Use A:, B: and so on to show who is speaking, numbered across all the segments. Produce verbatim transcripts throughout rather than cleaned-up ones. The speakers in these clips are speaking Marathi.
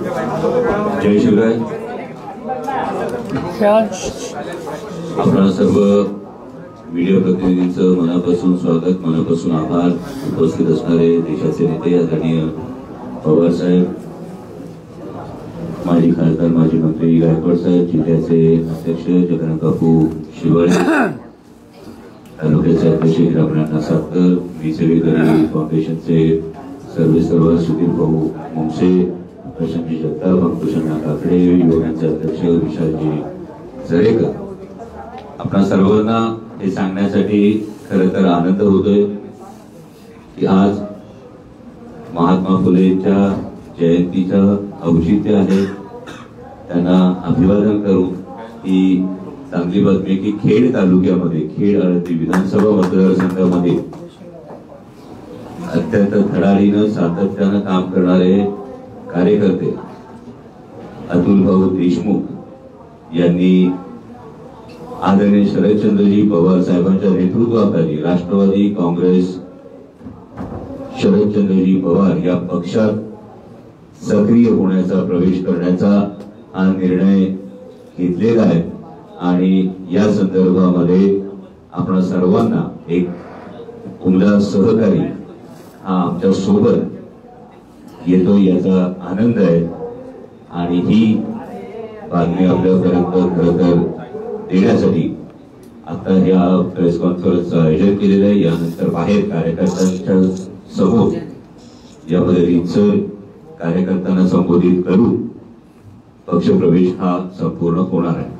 A: जय शिवराय। आपणा सर्व मीडिया प्रतिनिधींचं मनापासून स्वागत, मनापासून आभार। उपस्थित असणारे देशाचे नेते आदरणीय पवार साहेब, माजी खासदार माजी मंत्री गायकवाड साहेब, जिल्ह्याचे अध्यक्ष जगन्नाथ बापू शिवाळे, तालुक्याचे अध्यक्ष हिरामण सातकर, वीसेवेकरी फाउंडेशनचे सर्वे सर्व सुधीर भाऊ मुंगसे, प्रशांत जगताप, अंकुशण्णा काकडे, युवकांचे अध्यक्ष विशालजी जरेकर, आपणा सर्वांना हे सांगण्यासाठी खरं तर आनंद होतोय की आज महात्मा फुलेंच्या जयंतीचं औचित्य आहे। त्यांना अभिवादन करून ही चांगली बातमी की खेड तालुक्यामध्ये, खेड आळंदी विधानसभा मतदारसंघामध्ये अत्यंत धडाडीनं सातत्यानं काम करणारे कार्यकर्ते अतुल भाऊ देशमुख यांनी आदरणीय शरदचंद्रजी पवार साहेबांच्या नेतृत्वाखाली राष्ट्रवादी काँग्रेस शरदचंद्रजी पवार या पक्षात सक्रिय होण्याचा, प्रवेश करण्याचा हा निर्णय घेतलेला आहे आणि या संदर्भामध्ये आपण सर्वांना एक उमदा सहकारी हा आमच्या सोबत येतो याचा आनंद आहे आणि ही बातमी आपल्यापर्यंत खरं तर देण्यासाठी आता या प्रेस कॉन्फरन्सचं आयोजन केलेलं आहे। यानंतर बाहेर कार्यकर्त्यांच्या समोर यामध्ये रीतसर कार्यकर्त्यांना संबोधित करून पक्षप्रवेश हा संपूर्ण होणार आहे।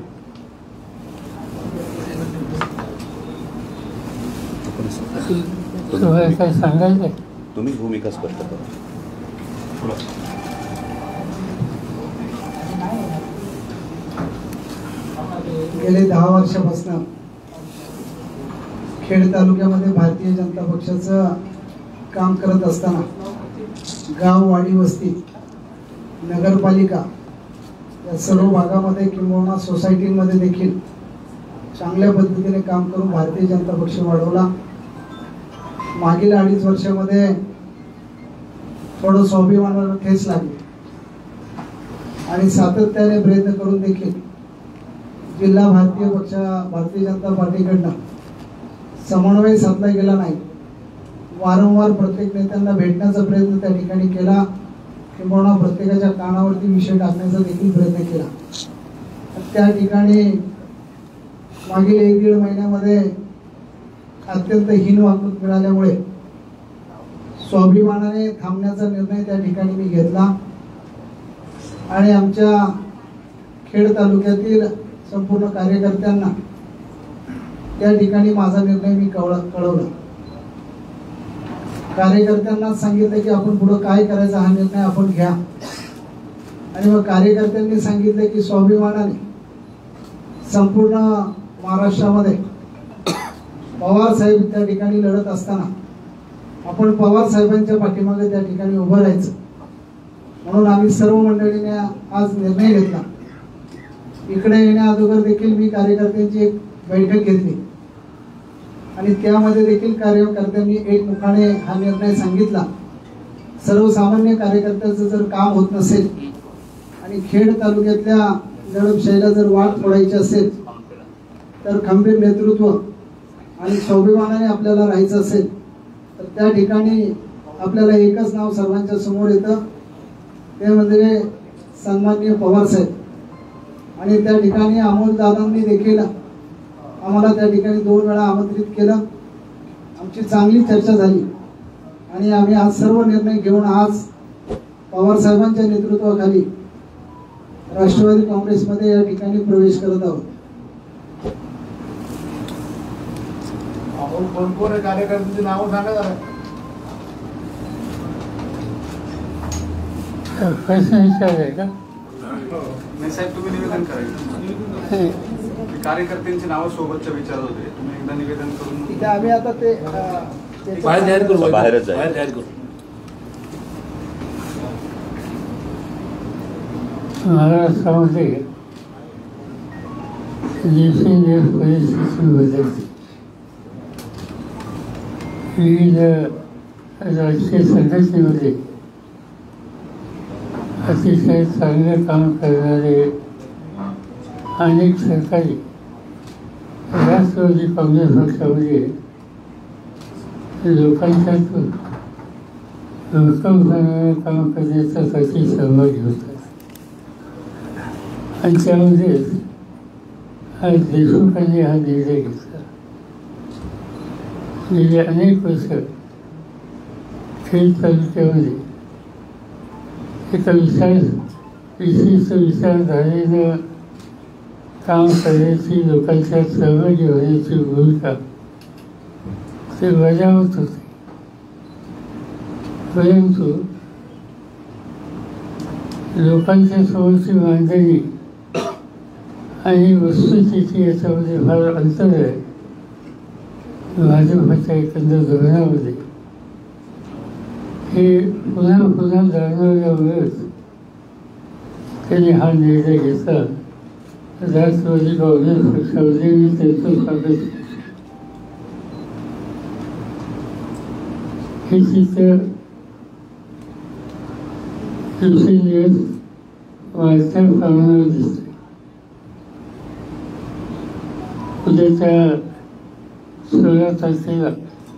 B: काय सांगायचं
C: तुम्ही भूमिका स्पष्ट करा।
D: गेले दहा वर्षापासून खेड तालुक्यामध्ये भारतीय जनता पक्षाचं काम करत असताना गाव, वाडी, वस्ती, नगरपालिका या सर्व भागामध्ये किंवा सोसायटीमध्ये देखील चांगल्या पद्धतीने काम करून भारतीय जनता पक्ष वाढवला। मागील अडीच वर्षामध्ये थोडं स्वाभिमानाला ठेच लागली आणि सातत्याने प्रयत्न करून देखील जिल्हा भारतीय पक्ष भारतीय जनता पार्टीकडनं समन्वय साधला गेला नाही। वारंवार प्रत्येक नेत्यांना भेटण्याचा प्रयत्न त्या ठिकाणी केला किंवा प्रत्येकाच्या कानावरती विषय टाकण्याचा देखील प्रयत्न केला। त्या ठिकाणी मागील एक दीड महिन्यामध्ये अत्यंत हीन वागणूक मिळाल्यामुळे स्वाभिमानाने थांबण्याचा निर्णय त्या ठिकाणी मी घेतला आणि आमच्या खेड तालुक्यातील संपूर्ण कार्यकर्त्यांना त्या ठिकाणी माझा निर्णय मी कळवला। कार्यकर्त्यांना सांगितलं की आपण पुढे काय करायचं हा निर्णय आपण घ्या आणि मग कार्यकर्त्यांनी सांगितलं की स्वाभिमानाने संपूर्ण महाराष्ट्रामध्ये पवार साहेब त्या ठिकाणी लढत असताना आपण पवार साहेबांच्या पाठीमागे त्या ठिकाणी उभं राहायचं, म्हणून आम्ही सर्व मंडळीने आज निर्णय घेतला। इकडे येण्या अगोदर देखील मी कार्यकर्त्यांची एक बैठक घेतली आणि त्यामध्ये देखील कार्यकर्त्यांनी एकमुखाने हा निर्णय सांगितला। सर्वसामान्य कार्यकर्त्याचं जर काम होत नसेल आणि खेड तालुक्यातल्या दडपशाहीला जर वाट फोडायची असेल तर खंबीर नेतृत्व आणि स्वाभिमानाने आपल्याला राहायचं असेल तर त्या ठिकाणी आपल्याला एकच नाव सर्वांच्या समोर येतं, ते म्हणजे सन्माननीय पवार साहेब। आणि त्या ठिकाणी अमोल दादांनी देखील आम्हाला त्या ठिकाणी दोन वेळा आमंत्रित केलं। आमची चांगली चर्चा झाली आणि आम्ही आज सर्व निर्णय घेऊन आज पवार साहेबांच्या नेतृत्वाखाली राष्ट्रवादी काँग्रेसमध्ये या ठिकाणी प्रवेश करत आहोत।
E: कोण कोण कार्यकर्त्यांची नावं सांगा जरा।
B: प्रश्न विचारायचा का?
E: नाही साहेब, तुम्ही निवेदन करायचं। कार्यकर्त्यांची नावं सोबतच्या विचारत होते, तुम्ही एकदा निवेदन करून
D: ठीक आहे। आम्ही आता ते
C: बाहेर जाहीर करू, बाहेरच
B: बाहेर जाहीर करू। महाराष्ट्रामध्ये दिवसेंदिवस परिस्थिती बदलते। विविध राजकीय संघटनेमध्ये अतिशय चांगले काम करणारे अनेक सरकारी राष्ट्रवादी काँग्रेस पक्षामध्ये लोकांच्या हुकम करणारे काम करण्यासाठी सहभागी होतात. आणि त्यामध्येच आज देशमुखांनी हा निर्णय घेतला. गेली अनेक वर्ष खेड तालुक्यामध्ये एका विचार विशिष्ट विचारधारेनं काम करण्याची, लोकांच्या सहभागी होण्याची भूमिका ते बजावत होते. परंतु लोकांच्या समोरची मांडणी आणि वस्तुस्थिती याच्यामध्ये फार अंतर आहे. भाजपच्या एकंदर धोरणामध्ये हे पुन्हा पुन्हा जाणवल्यामुळेच त्यांनी हा निर्णय घेतला. राष्ट्रवादी काँग्रेस पक्षामध्ये मी त्यांचं स्वागत करतो. हे चित्र दिवसेंदिवस वाढत्या प्रमाणावर दिसते. उद्याच्या सोळा तारखेला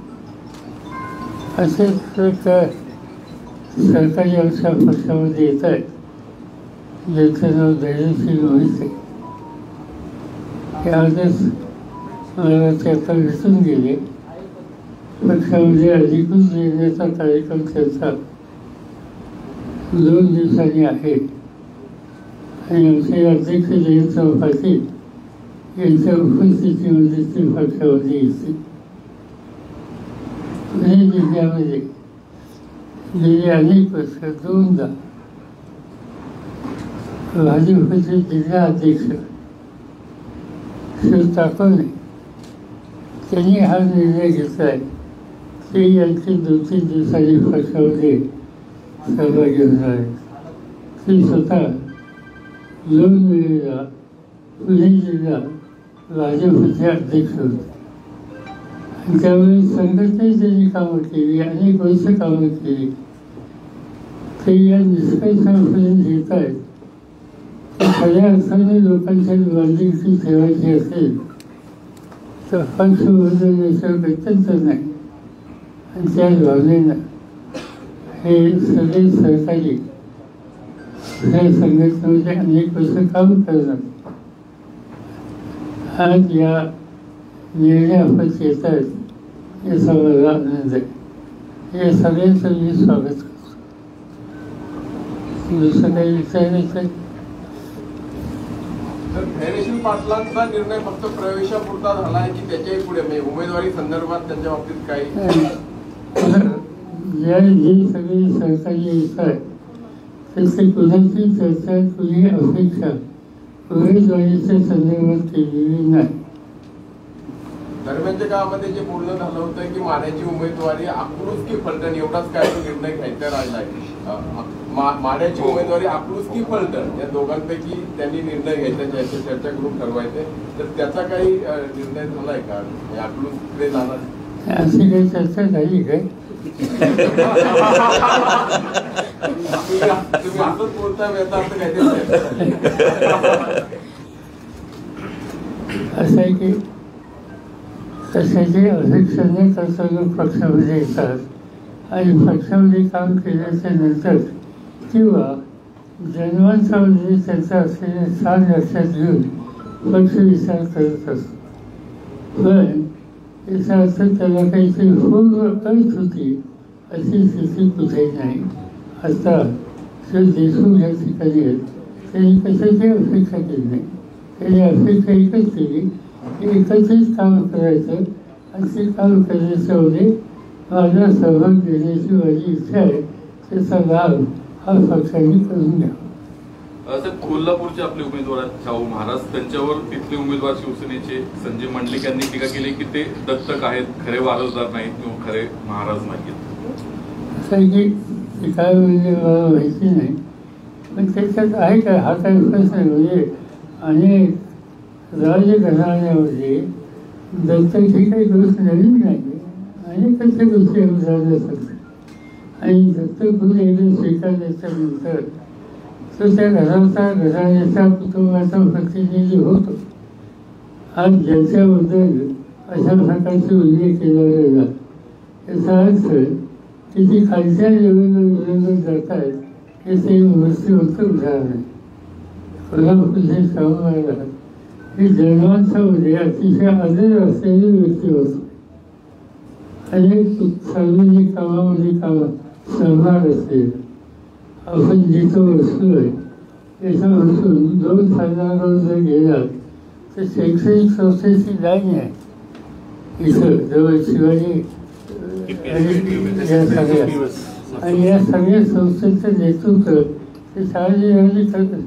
B: असेच प्रकार सरकारी आमच्या पक्षामध्ये येत आहेत, ज्यांचं नाव धैर्यशील मोहिते. हे आजच मला ते आता भेटून गेले. पक्षामध्ये अधिकृत निर्णयाचा कार्यक्रम त्यांचा दोन दिवसांनी आहे आणि आमचे अध्यक्ष जयंतराव पाटील यांच्या उपस्थितीमध्ये ते पक्षामध्ये येतील. पुणे जिल्ह्यामध्ये गेली अनेक वर्ष दोनदा भाजपचे जिल्हा अध्यक्ष श्री ताकोने त्यांनी हा निर्णय घेतला आहे ते यांची दोन तीन दिवसांनी पक्षामध्ये सहभागी होणार आहे. ते स्वतः दोन वेळेला पुणे जिल्हा भाजपचे अध्यक्ष होते आणि त्यावेळी संघटनेत त्यांनी कामं केली, अनेक वर्ष कामं केली. ते या निष्कर्षापर्यंत येत आहेत की खऱ्या अर्थाने लोकांच्या बांधिलकी ठेवायची असेल तर पक्ष बदलण्याचं अत्यंत नाही. आणि त्या भावनेनं हे सगळे सहकारी या संघटनेमध्ये अनेक वर्ष काम करणार. आज या निर्णयापैकी येत आहेत याचा मला आनंद आहे. या सगळ्यांचं मी स्वागत करतो. दुसरं काही विचारायचं आहे?
F: तर धैर्यशील पाटलांचा निर्णय फक्त प्रवेशापुरता झाला आहे की त्याच्याही पुढे म्हणजे उमेदवारी संदर्भात त्यांच्या बाबतीत काही
B: या जे सगळे सहकारी येत आहेत त्याचे कुणाची चर्चा, कुणी अपेक्षा उमेदवारीच्या संदर्भात केलेली नाही.
F: दरम्यानच्या काळामध्ये जे बोलणं झालं होतं की माड्याची उमेदवारी अकलूज की फलटण एवढाच काय तो निर्णय घ्यायचा राहिलाय. माड्याची उमेदवारी अकलूज की फलटण या दोघांपैकी त्यांनी निर्णय घ्यायचा, याची चर्चा करून ठरवायचे. तर त्याचा काही निर्णय झालाय का? अकलूजकडे जाणार
B: अशी काही चर्चा झाली काय?
F: तुम्ही असंच बोलता वेळा असं काहीतरी
B: असं आहे की कशाची अपेक्षा न करता लोक पक्षामध्ये येतात आणि पक्षामध्ये काम केल्याच्या नंतर किंवा जन्मांच्यामध्ये त्यांचा असलेले स्थान लक्षात घेऊन पक्ष विचार करत असतो. पण याचा अर्थ त्याला काहीतरी पूर्ण अर्थ होती अशी स्थिती कुठेही नाही. आता जर देशमुख या ठिकाणी आहेत त्यांनी कशाची अपेक्षा केली नाही. त्यांनी अपेक्षा एकच केली की एकत्रित काम करायचं आणि ते काम करण्याच्यामध्ये माझा सहभाग देण्याची माझी इच्छा आहे. त्याचा लाभ हा पक्षाने करून घ्यावा.
G: साहेब, कोल्हापूरचे आपले उमेदवार शाहू महाराज, त्यांच्यावर तिथले उमेदवार शिवसेनेचे संजय मंडलिक यांनी टीका केली की ते दत्तक आहेत, खरे वारसदार नाहीत किंवा खरे महाराज नाहीत.
B: असं आहे की काय म्हणजे मला माहिती नाही, पण त्याच्यात आहे काय हा काही प्रश्न आहे. म्हणजे अनेक राजघराण्यामध्ये दत्तक ही काही गोष्ट नवीन नाही. अनेकांच्या गोष्टी उदाहरण असतात आणि दत्तक गुरु एकदा स्वीकारल्याच्या नंतर तो त्या घराचा घराण्याच्या कुटुंबाचा प्रतिनिधी होतो. आज ज्याच्याबद्दल अशा प्रकारचे उल्लेख केला गेला याचा अर्थ की ती खालच्या लेवलला विरोधात जात आहेत हे ते व्यवस्थित उदाहरण आहे. कोल्हापूरचे शाहू महाराज हे जन्मांच्यामध्ये अतिशय आदर असलेली व्यक्ती होती. अनेक सार्वजनिक कामामध्ये काम सहभाग असेल. आपण जिथं बसलोय त्याच्यापासून दोन साधारण जर गेलात तर शैक्षणिक संस्थेची लाईन आहे इथं जवळ शिवाजी आणि या सगळ्या आणि या सगळ्या संस्थेचं नेतृत्व ते शहाजी करतात,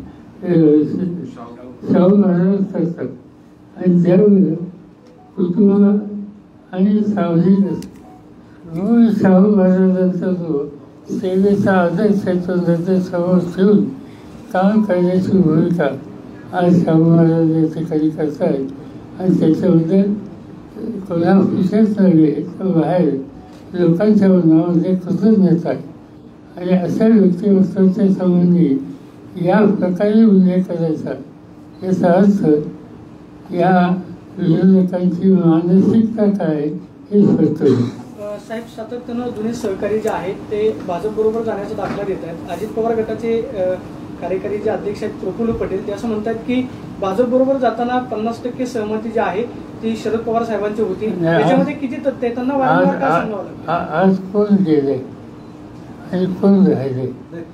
B: शाहू महाराज करतात. आणि त्यावेळेला कुटुंब आणि सावलीक म्हणून शाहू महाराजांचा जो सेवेचा आदर्श आहे तो नंतर समोर ठेवून काम करण्याची भूमिका आज शाहू महाराज या ठिकाणी करतायत. आणि त्याच्याबद्दल कोल्हापूरच्याच नव्हे तर बाहेर लोकांच्या नावामध्ये कृतज्ञता आहे. आणि अशा व्यक्तिमत्वाच्या संबंधी या प्रकारे उल्लेख करायचा याचा अर्थ या विरोधकांची मानसिकता काय हे स्पष्ट होईल.
H: साहेब, सातत्यानं जुने सहकारी जे आहेत ते भाजपबरोबर जाण्याचा दाखला देत आहेत. अजित पवार गटाचे कार्यकारी जे अध्यक्ष आहेत प्रफुल्ल पटेल ते असं म्हणतात की भाजपबरोबर जाताना पन्नास टक्के सहमती जी आहे ती शरद पवार साहेबांची होती. त्याच्यामध्ये किती तथ्य आहे त्यांना वारंवार काय सांगावं लागतं?
B: आज कोण गेले आणि कोण राहिले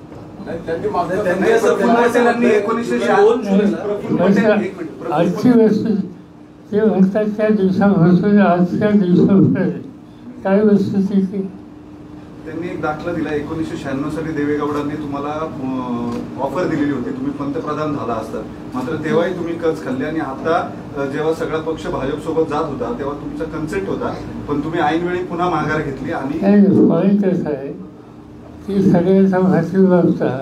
B: आजची वस्तू ते म्हणतात त्या दिवसापासून आजच्या दिवसापर्यंत काय वस्तुस्थिती.
E: त्यांनी एक दाखला दिला. एकोणीसशे शहाण्णव साली देवेगौडांनी तुम्हाला ऑफर दिलेली होती, तुम्ही पंतप्रधान झाला असता, मात्र तेव्हाही तुम्ही कच खाल्ले. आणि आता जेव्हा सगळा पक्ष भाजप सोबत जात होता तेव्हा तुमचा कन्सेंट होता, पण तुम्ही ऐनवेळी पुन्हा माघार घेतली. आणि
B: पॉईंट असं आहे की सगळ्याचा भाषण वाचता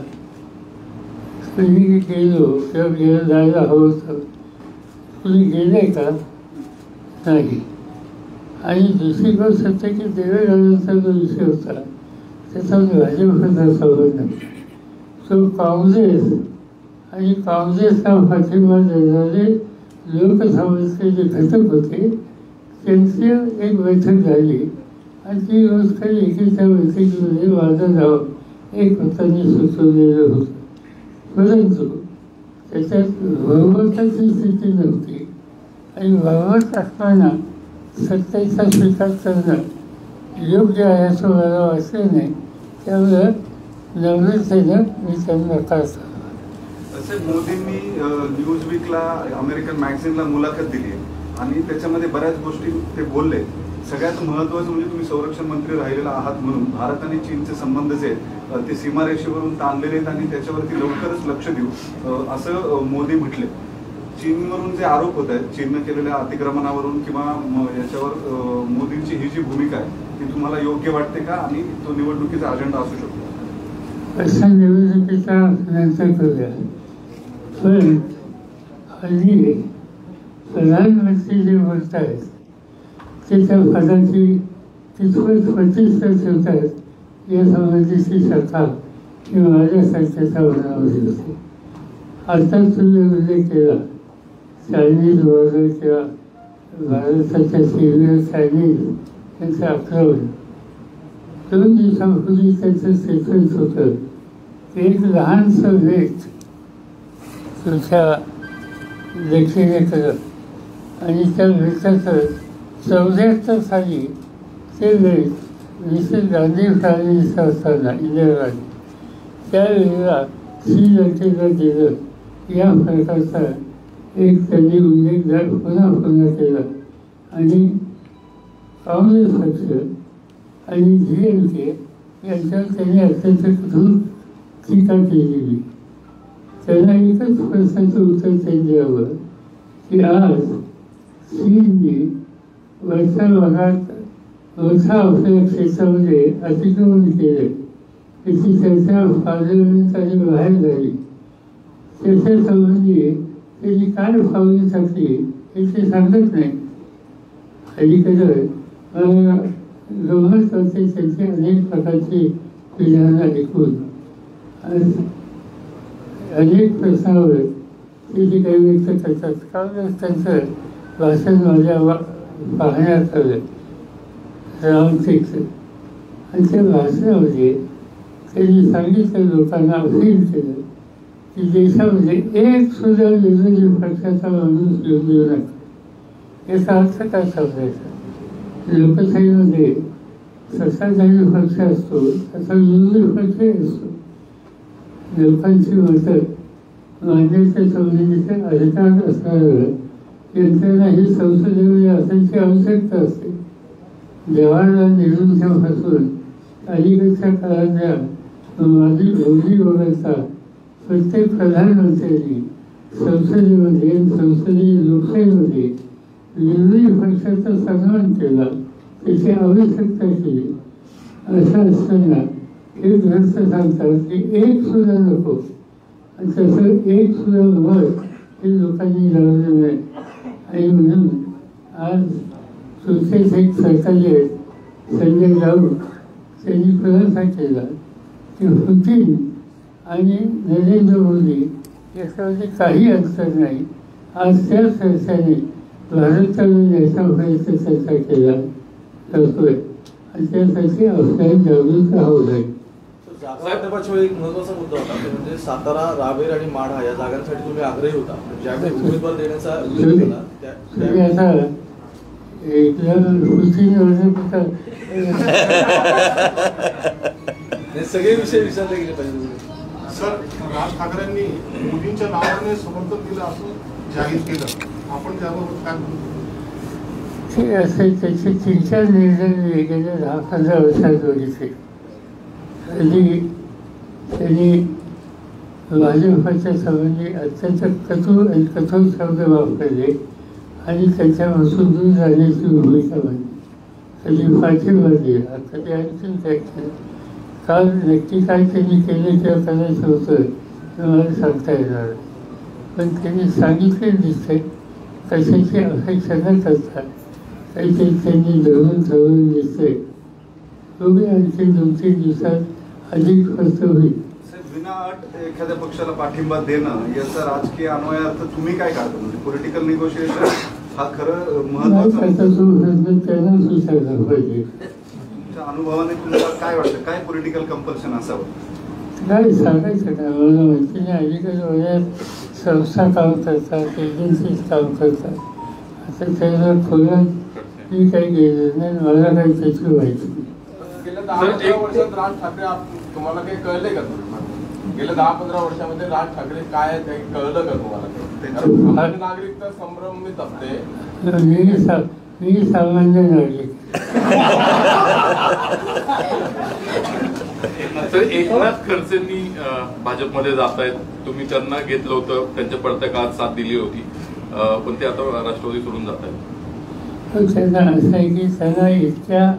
B: कुणी गेलो किंवा गेलं जायला हवं होतं, कुणी गेले का नाही. आणि दुसरी गोष्ट सत्य की देवेगौडांचा जो विषय होता त्याचा भाजपचा संबंध तो काँग्रेस आणि काँग्रेसला पाठिंबा देणारे लोकसभेचे जे घटक होते त्यांची एक बैठक झाली आणि ती गोष्ट एकीच्या बैठकीमध्ये माझं नाव एक मताने सुचवलेलं होतं. परंतु त्याच्यात बहुमताची स्थिती नव्हती आणि बहुमत असताना सत्तेचा स्वीकार करणं योग्य आहे असं मला वाटलं नाही. त्यामुळं नम्रतेनं मी त्यांना काढतो.
E: तसेच मोदींनी न्यूज वीकला अमेरिकन मॅगझिनला मुलाखत दिली आणि त्याच्यामध्ये बऱ्याच गोष्टी ते बोलले. सगळ्यात महत्त्वाचं म्हणजे तुम्ही संरक्षण मंत्री राहिलेला आहात म्हणून भारत आणि चीनचे संबंध जे आहेत ते सीमारेषेवरून ताणलेले आहेत आणि त्याच्यावरती लवकरच लक्ष देऊ असं मोदी म्हटले. चीनवरून जे आरोप होत आहेत चीननं केलेल्या अतिक्रमणावरून किंवा याच्यावर मोदींची ही जी भूमिका आहे ती तुम्हाला योग्य वाटते का आणि तो निवडणुकीचा अजेंडा असू शकतो?
B: अशा निवडणुकीचा नंतर करूया. पण हल्ली प्रधानमंत्री जे बोलत आहेत ते त्या पदाची कितपत प्रतिष्ठा ठेवत आहेत या संबंधीची शंका ही माझ्यासारख्याचा मनामध्ये होती. आता तुम्ही उल्लेख केला चायनीज वॉर किंवा भारताच्या सीमेवर चायनीज यांचं आक्रमण. दोन दिवसांपूर्वी त्यांचं स्टेटमेंट होतं की एक लहानसं वेट तुमच्या लेखीने करत आणि त्या वेटाचं चौऱ्याहत्तर साली ते वेट मिसेस गांधी फॅमिलीस असताना इंदिरा गांधी त्यावेळेला श्रीलंकेला गेलं या प्रकारचा एक त्यांनी उल्लेख पुन्हा पुन्हा केला. आणि काँग्रेस पक्ष आणि जी एम के यांच्यावर त्यांनी अत्यंत कठोर टीका केलेली. त्यांना एकच प्रश्नाचं उत्तर त्यांनी द्यावं की आज चीनने वरच्या भागात मोठ्या आपल्या क्षेत्रामध्ये अतिक्रमण केले त्याची चर्चा पार्लमेंटमध्ये बाहेर झाली. त्याच्या संबंधी त्यांनी काय पावली टाकली हे ते सांगत नाही. अलीकडं मला गमत होते त्यांची अनेक प्रकारची विधानं ऐकून. अनेक प्रश्नावर ते जे काही व्यक्त करतात कालच त्यांचं भाषण माझ्या वा पाहण्यात आलं रामटेकचं. आणि त्या भाषणामध्ये त्यांनी सांगितलं लोकांना अपील केलं की देशामध्ये एक सुद्धा विरोधी पक्षाचा माणूस येऊ देऊ नका. याचा अर्थ काय समजायचा? लोकशाहीमध्ये सत्ताधारी पक्ष असतो तसा विरोधी पक्षही असतो. लोकांची मतं मांडण्याच्या संबंधीचे अधिकार असणारं यंत्रणा ही संसदेमध्ये असायची आवश्यकता असते. जवाहरलाल नेहरूंच्यापासून अलीकडच्या काळातल्या माजी मोदी वगैरेचा प्रत्येक प्रधानमंत्र्यांनी संसदेमध्ये संसदीय लोकशाहीमध्ये विरोधी पक्षाचा सन्मान केला, त्याची आवश्यकता केली. असं असताना हे ग्रंथ सांगतात की एक सुद्धा नको, आणि तसं एक सुद्धा मत हे लोकांनी लावलं नाही. आणि म्हणून आज सुरक्षेत एक सरकारी आहेत संजय राऊत त्यांनी खुलासा केला की पुतीन आणि नरेंद्र मोदी याच्यामध्ये काही अंतर नाही. आज त्या चर्चेने भारताला देशाबाहेरचा चर्चा केला जातोय आणि त्यासाठी आपल्याला जागरूक राहावं लागेल.
I: वाटपाच्या वेळी एक महत्वाचा मुद्दा होता तो म्हणजे सातारा, रावेर आणि माढा या जागांसाठी तुम्ही आग्रही होता. ज्यावेळी उमेदवार देण्याचा विरोध केला
B: तुम्ही आता
I: सगळे विषय विचारले गेले पाहिजे.
J: सर, राज ठाकरेंनी मोदींच्या नावाने समर्थन दिलं असं जाहीर केलं, आपण त्याबाबत काय म्हणतो?
B: ते असे त्याचे तीन चार निर्णय गेल्या दहा पंधरा वर्षात बघितले. कधी त्यांनी भाजपच्या संबंधी अत्यंत कठोर आणि कठोर शब्द वापरले आणि त्याच्यापासून दूर जाण्याची भूमिका बनली. कधी पाठिंबा दिला, कधी आणखीन काय केलं. काल नक्की काय त्यांनी केलं किंवा करायचं होतं हे मला सांगता येणार. पण त्यांनी सांगितले दिसते कशाची अपेक्षा न करता काहीतरी त्यांनी धरून धरून दिसते. तुम्ही आणखी दोन तीन दिवसात अधिक स्पष्ट होईल.
E: विनाअट एखाद्या पक्षाला पाठिंबा देणं याचा राजकीय अन्वयार्थ तुम्ही काय काढता? म्हणजे पॉलिटिकल निगोशिएशन हा खरं महत्वाचा
B: त्यांनाच विचारलं पाहिजे.
E: तुमच्या अनुभवाने तुम्हाला काय वाटतं, काय पॉलिटिकल कंपल्शन असावं?
B: काय सांगायचं काय मला माहिती नाही. अलीकडे वयात संस्था काम करतात, एजन्सीज काम करतात. आता त्याला खोल्यात मी काही गेलं नाही, मला काही त्याची माहिती.
F: गेल्या दहा पंधरा वर्षात राज ठाकरे तुम्हाला काही कळले का? गेल्या दहा पंधरा वर्षामध्ये राज ठाकरे काय काही कळलं का तुम्हाला? नागरिकता संभ्रमित असते.
B: मी सा मी सामान्य नागरिक.
G: तर एकनाथ खडसेंनी भाजपमध्ये जात आहेत, तुम्ही त्यांना घेतलं होतं, त्यांच्या पडत्या काळात साथ दिली होती, पण ते आता राष्ट्रवादी सोडून जात आहेत.
B: त्यांना असं आहे की त्यांना इतक्या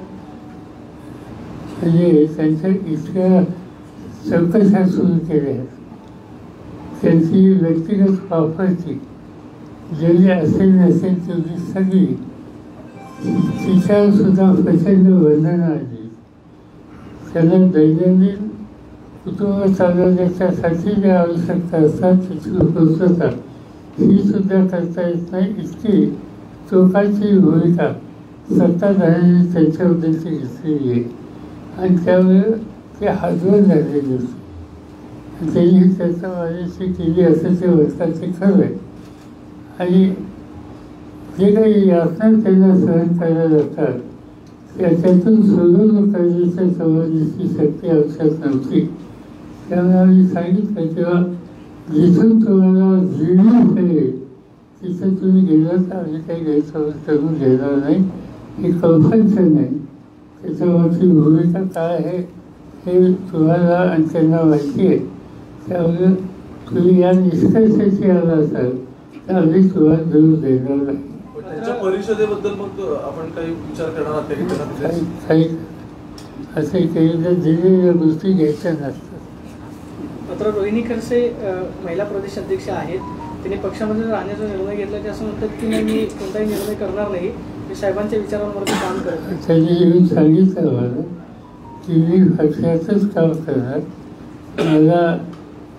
B: म्हणजे त्यांच्या इतक्या चौकशा सुरू केल्या आहेत. त्यांची व्यक्तिगत प्रॉपर्टी जेवढी असेल नसेल तेवढी सगळी तिच्यावर सुद्धा प्रचंड बंधनं आली. त्यांना दैनंदिन कुटुंब चालवण्याच्यासाठी ज्या आवश्यकता असतात त्याची पूर्तता ही सुद्धा करता येत नाही. इतकी टोकाची भूमिका सत्ताधाऱ्यांनी त्यांच्याबद्दलची घेतलेली आहे आणि त्यामुळे ते हातवर झालेले असते. त्यांनी त्याचा माझ्याशी केली असं ते म्हणतात ते खरं आहे. आणि जे काही यातना त्यांना सहन करायला जातात त्याच्यातून सोडून करण्याच्या संबंधीची शक्ती आवश्यक नव्हती. त्यामुळे आम्ही सांगितलं तेव्हा जिथून तुम्हाला जीवन मिळेल तिथं तुम्ही गेलं तर आम्ही काही गैरसमज करून घेणार नाही. हे कंपल्शन नाही. त्याच्यावरची भूमिका काय आहे हे तुम्हाला आणि त्यांना माहिती आहे. त्यामुळे तुम्ही या निष्कर्षाची आला असाल तर आम्ही तुम्हाला जरूर देणार नाही.
I: त्यांच्या परिषदेबद्दल मग आपण काही विचार करणार आहात की
B: काही काही असे काही तर दिलेल्या गोष्टी घ्यायच्या नसतात.
H: मात्र रोहिणी खडसे महिला प्रदेश अध्यक्ष आहेत. त्यांनी पक्षामध्ये राहण्याचा निर्णय घेतला की असं म्हणतात की नाही मी कोणताही निर्णय करणार नाही, मी साहेबांच्या विचारांवरती काम करत.
B: त्यांनी येऊन सांगितलं मला की मी पक्षाचंच काम करणार, मला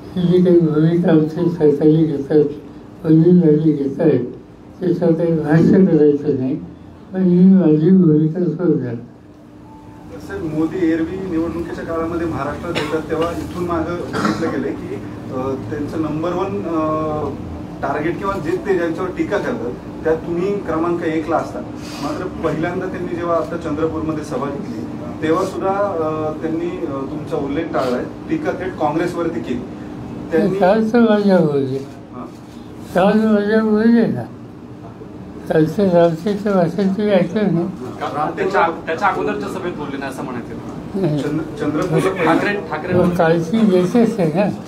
B: ही जी काही भूमिका आमची सरकारी घेतात वडीलधारी घेत आहेत त्याच्यावर काही भाष्य करायचं नाही, पण ही माझी भूमिका सोडणार.
E: सर, मोदी एरवी निवडणुकीच्या काळामध्ये महाराष्ट्रात येतात तेव्हा इथून मागं बघितलं गेलं की अं, त्यांचं नंबर वन टार्गेट किंवा जे ते ज्यांच्यावर टीका करतात त्यात तुम्ही क्रमांक एकला असता. मात्र पहिल्यांदा त्यांनी जेव्हा आता चंद्रपूरमध्ये सभा घेतली तेव्हा सुद्धा अं, त्यांनी अं, तुमचा उल्लेख टाळलाय, टीका थेट काँग्रेसवरती केली. त्यांनी
B: कालच माझ्या बोलले काल माझ्या बोलले ना कालचं रामचेचं भाषण तुम्ही ऐकलं ना.
K: त्याच्या त्याच्या अगोदरच्या सभेत बोलले नाही असं म्हणायचं.
E: चंद्र- चंद्रपूर
K: ठाकरे ठाकरे
B: मग कालची लेटेस्ट आहे ना.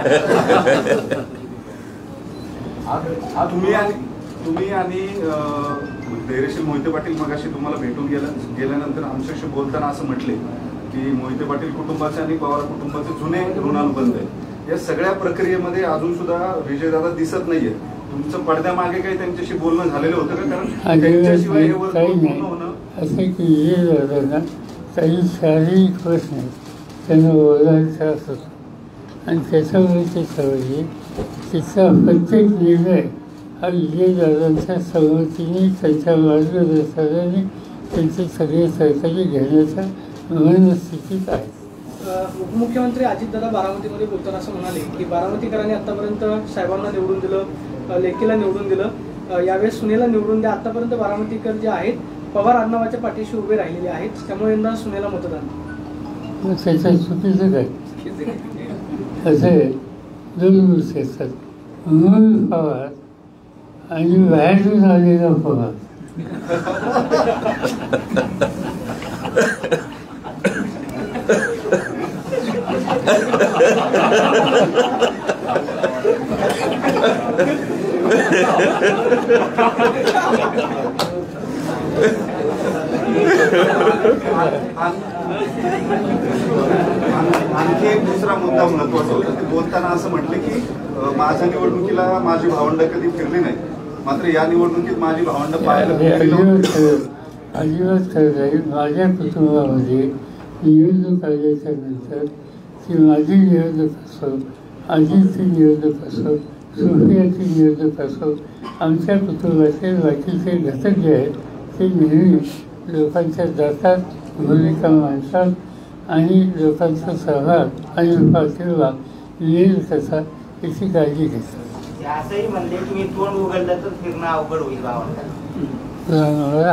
E: तुम्ही आणि तुम्ही आणि अं, धैर्यशील मोहिते पाटील मगाशी तुम्हाला भेटून गेल्या गेल्यानंतर आमच्याशी बोलताना असं म्हटले की मोहिते पाटील कुटुंबाचे आणि पवार कुटुंबाचे जुने ऋणानुबंध आहे. या सगळ्या प्रक्रियेमध्ये अजून सुद्धा विजयदादा दिसत नाहीये. तुमचं पडद्यामागे काही त्यांच्याशी बोलणं झालेलं होतं का? कारण त्यांच्याशिवाय हे वर्तुळ
B: काही
E: पूर्ण
B: नाही
E: होणं
B: असं की विजय दादांना काही शारीरिक प्रश्न आहेत त्यांना बोलायचा असतो आणि त्याच्यामुळे ते ठरवले तिचा प्रत्येक निर्णय हा विजयदादांच्या संमतीने त्यांच्या मार्गदर्शनाने त्यांचे सगळे सहकारी घेण्याच्या मनस्थितीत आहेत.
H: उपमुख्यमंत्री अजितदादा बारामतीमध्ये बोलताना असं म्हणाले की बारामतीकरांनी आतापर्यंत साहेबांना निवडून दिलं, लेकीला निवडून दिलं, यावेळेस सुनेला निवडून द्या. आतापर्यंत बारामतीकर जे आहेत पवार आडनावाच्या पाठीशी उभे राहिलेले आहेत, त्यामुळे यंदा सुनेला मतदान.
B: मग त्याच्या चुकीचं काय? असे दोन गोष्टी असतात, मूळ पवार आणि बाहेरून आलेला पवार.
E: आणखी एक दुसरा मुद्दा महत्वाचा होता. ते बोलताना असं म्हटले की अं, माझ्या निवडणुकीला माझी भावंड कधी फिरली नाही, मात्र या निवडणुकीत माझी भावंड पाहायला फिरली नव्हती.
B: अजिबात खरं नाही. माझ्या कुटुंबामध्ये निवडणूक आल्याच्या नंतर ती माझी निवडणूक असो, आजीची निवडणूक असो, सोफियाची निवडणूक असो, आमच्या कुटुंबाचे बाकीचे घटक जे आहेत ते नेहमी लोकांच्या जातात, भूमिका मांडतात आणि लोकांचा सहभाग आणि पाठिंबा मिळेल कसा याची काळजी घेतात.
L: असंही म्हणले की मी तोंड उघडलं तर फिरणं अवघड होईल
B: मला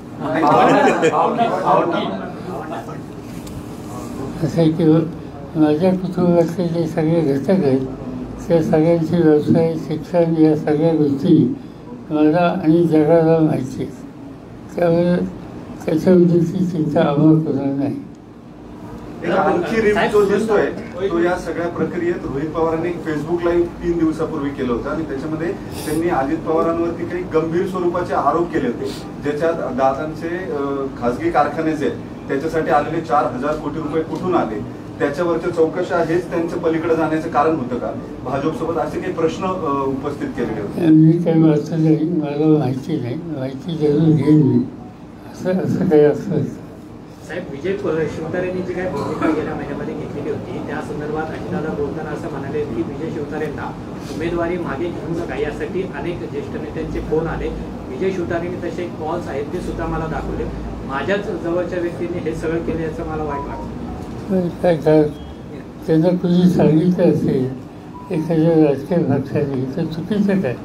B: असं आहे की माझ्या कुटुंबातले जे सगळे घटक आहेत त्या सगळ्यांचे व्यवसाय, शिक्षण या सगळ्या गोष्टी मला आणि जगाला माहिती आहेत. त्यामुळे त्याच्याबद्दलची चिंता आम्हाला होणार नाही.
E: एक आणखी रिप जो दिसतोय तो या सगळ्या प्रक्रियेत रोहित पवारांनी एक फेसबुक लाईव्ह तीन दिवसापूर्वी केलं होतं आणि त्याच्यामध्ये त्यांनी अजित पवारांवरती काही गंभीर स्वरूपाचे आरोप केले होते, ज्याच्यात दादांचे खासगी कारखाने जे त्याच्यासाठी आलेले चार हजार कोटी रुपये कुठून आले, त्याच्यावरच्या चौकशा हेच त्यांचं पलीकडे जाण्याचं कारण होतं का? भाजपसोबत असे काही प्रश्न उपस्थित केलेले होते.
B: मी काही वाचलं नाही, मला माहिती नाही, माहिती जरूर घेईन मी. असं असं काही असं
M: साहेब, विजय शिवतारेंनी जी काही भूमिका गेल्या महिन्यामध्ये घेतलेली होती त्या संदर्भात अजितदादा बोलताना असं म्हणाले की विजय शिवतारेंना उमेदवारी मागे घेऊ नका यासाठी अनेक ज्येष्ठ नेत्यांचे फोन आले. विजय शिवतारेंनी तसे कॉल्स आहेत ते सुद्धा मला दाखवले. माझ्याच जवळच्या व्यक्तींनी हे सगळं केलं याचं मला वाईट वाटतं.
B: काय काय त्यांना कुणी सांगितलं असेल एखाद्या राजकीय पक्षाने तर चुकीचं काय?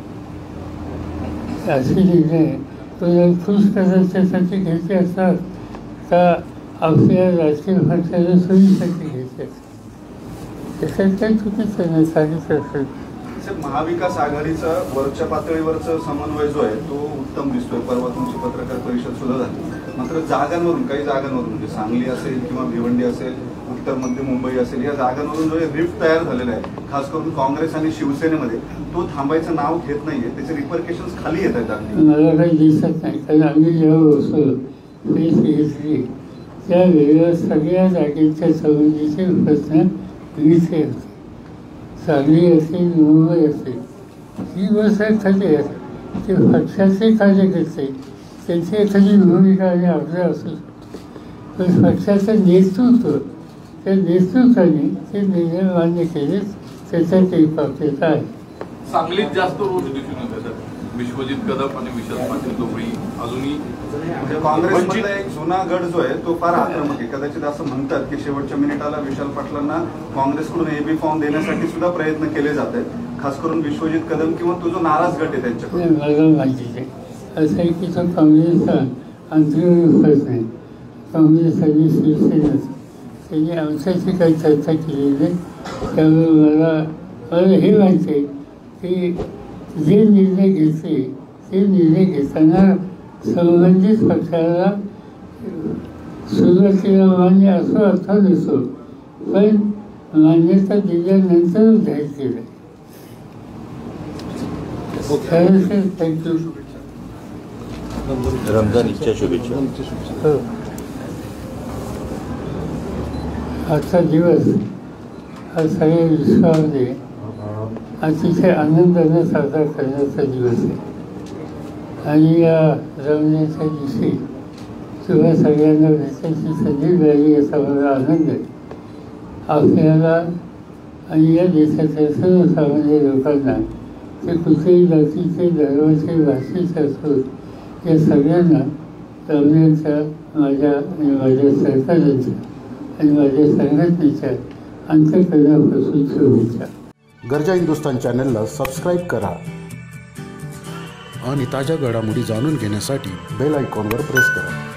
B: असे निर्णय तो खुश करायच्यासाठी घ्यायचे असतात का आपल्या राजकीय पक्षाला सोयीसाठी घ्यायचे असतात? त्याच्यात काही चुकीचं नाही सांगितलं असेल.
E: महाविकास आघाडीचा वरच्या पातळीवरचा समन्वय जो आहे तो उत्तम दिसतोय. परवा तुमची पत्रकार परिषद सुद्धा झाली, मात्र जागांवरून काही जागांवरून म्हणजे सांगली असेल किंवा भिवंडी असेल, उत्तर मध्य मुंबई असेल, या जागांवरून जो रिफ्ट तयार झालेला आहे खास करून काँग्रेस आणि शिवसेनेमध्ये, तो थांबायचं नाव घेत नाहीये. त्याचे रिपरकेशन्स खाली येत आहेत.
B: मला काही दिसत नाही, कारण आम्ही जेव्हा बसलो फेस घेतली त्यावेळेला सगळ्या जागेच्या संबंधीचे प्रश्न विषय होते. सांगली असेल, मुंबई असेल, ही गोष्ट एखादी आहे ते पक्षाचे कार्यकर्ते त्यांची एखादी भूमिका आणि आग्रह असू शकतो, पण पक्षाचं नेतृत्व त्या नेतृत्वाने ते निर्णय मान्य केले त्याच्यात एक पात्रता आहे.
G: सांगलीत जास्त रोज दिसून येते सर. विश्वजित कदम आणि विशाल पाटील दोघेही अजूनही
E: म्हणजे काँग्रेसमधला एक जुना गट जो आहे तो फार आक्रमक आहे. कदाचित असं म्हणतात की शेवटच्या मिनिटाला विशाल पाटलांना काँग्रेसकडून एबी फॉर्म देण्यासाठी सुद्धा प्रयत्न केले जात आहेत, खास करून विश्वजित कदम किंवा तो जो नाराज गट आहे त्यांच्याकडे.
B: मला माहिती आहे असं आहे की तो काँग्रेसचा अंतर्गत नाही. काँग्रेस आणि शिवसेना त्यांनी आमच्याशी काही चर्चा केलेली आहे. त्यामुळे मला मला हे माहिती आहे की जे निर्णय घेतले ते निर्णय घेताना संबंधित पक्षाला सुरुवातीला मान्य असो अथवा नसो, पण मान्यता दिल्यानंतर जाहीर केलं. थँक्यू.
C: रमजानच्या शुभेच्छा.
B: हो. आजचा दिवस हा सगळ्या विश्वामध्ये अतिशय आनंदाने साजरा करण्याचा दिवस आहे. आणि या रमजानच्या दिवशी किंवा सगळ्यांना भेटायची संधी मिळाली याचा मला आनंद आहे. आपल्याला आणि या देशाच्या सर्वसामान्य लोकांना ते कुठेही जातीचे धर्माचे भाषेचे असोत या सगळ्यांना रमजानच्या माझ्या आणि माझ्या सरकारांच्या आणि माझ्या संघटनेच्या अंतःकरणापासून शुभेच्छा.
N: गरजा हिंदुस्तान चॅनलला सबस्क्राईब करा आणि ताज्या घडामोडी जाणून घेण्यासाठी बेल आयकॉनवर प्रेस करा.